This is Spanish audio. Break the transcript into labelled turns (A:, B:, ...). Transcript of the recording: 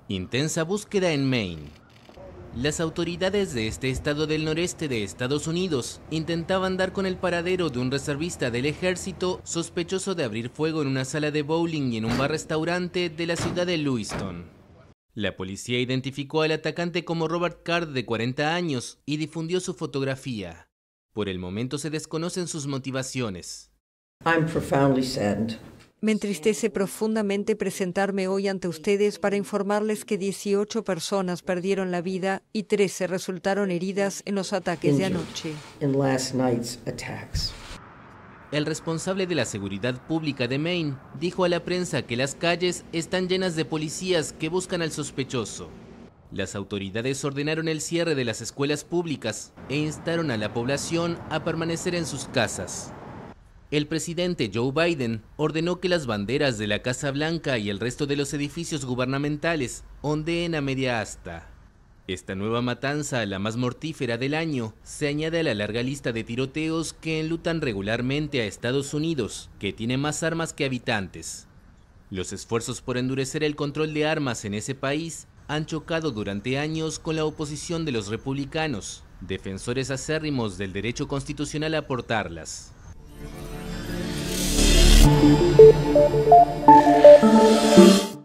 A: Intensa búsqueda en Maine. Las autoridades de este estado del noreste de Estados Unidos intentaban dar con el paradero de un reservista del ejército sospechoso de abrir fuego en una sala de bowling y en un bar-restaurante de la ciudad de Lewiston. La policía identificó al atacante como Robert Card, de 40 años, y difundió su fotografía. Por el momento se desconocen sus motivaciones.
B: I'm profoundly saddened.
C: Me entristece profundamente presentarme hoy ante ustedes para informarles que 18 personas perdieron la vida y 13 resultaron heridas en los ataques de anoche.
B: In last night's attacks.
A: El responsable de la seguridad pública de Maine dijo a la prensa que las calles están llenas de policías que buscan al sospechoso. Las autoridades ordenaron el cierre de las escuelas públicas e instaron a la población a permanecer en sus casas. El presidente Joe Biden ordenó que las banderas de la Casa Blanca y el resto de los edificios gubernamentales ondeen a media asta. Esta nueva matanza, la más mortífera del año, se añade a la larga lista de tiroteos que enlutan regularmente a Estados Unidos, que tiene más armas que habitantes. Los esfuerzos por endurecer el control de armas en ese país han chocado durante años con la oposición de los republicanos, defensores acérrimos del derecho constitucional a portarlas.